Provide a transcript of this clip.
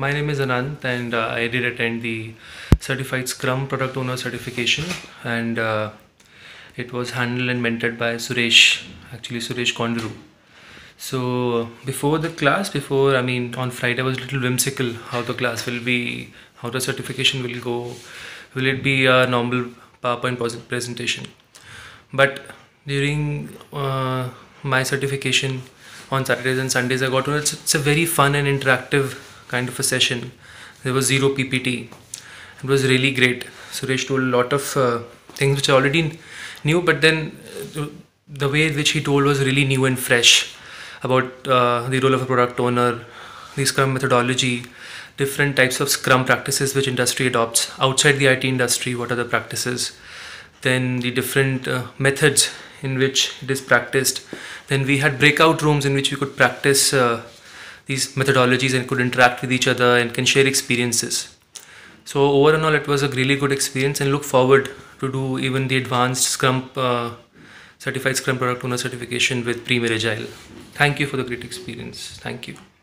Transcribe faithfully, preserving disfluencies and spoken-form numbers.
my name is Anant, and uh, I did attend the Certified Scrum Product Owner certification, and uh, it was handled and mentored by Suresh, actually Suresh Kondaru. So before the class, before I mean on Friday, I was a little whimsical how the class will be, how the certification will go. Will it be a normal PowerPoint pos- presentation? But during uh, my certification on Saturdays and Sundays, I got to know it's, it's a very fun and interactive kind of a session. There was zero P P T. It was really great. Suresh told a lot of uh, things which I already knew, but then uh, the way in which he told was really new and fresh about uh, the role of a product owner, the Scrum methodology, different types of Scrum practices which industry adopts outside the I T industry. What are the practices? Then the different uh, methods in which it is practiced. Then we had breakout rooms in which we could practice uh, these methodologies and could interact with each other and can share experiences. So over and all, it was a really good experience, and look forward to do even the advanced Scrum uh, certified Scrum product owner certification with Premier Agile. Thank you for the great experience. Thank you.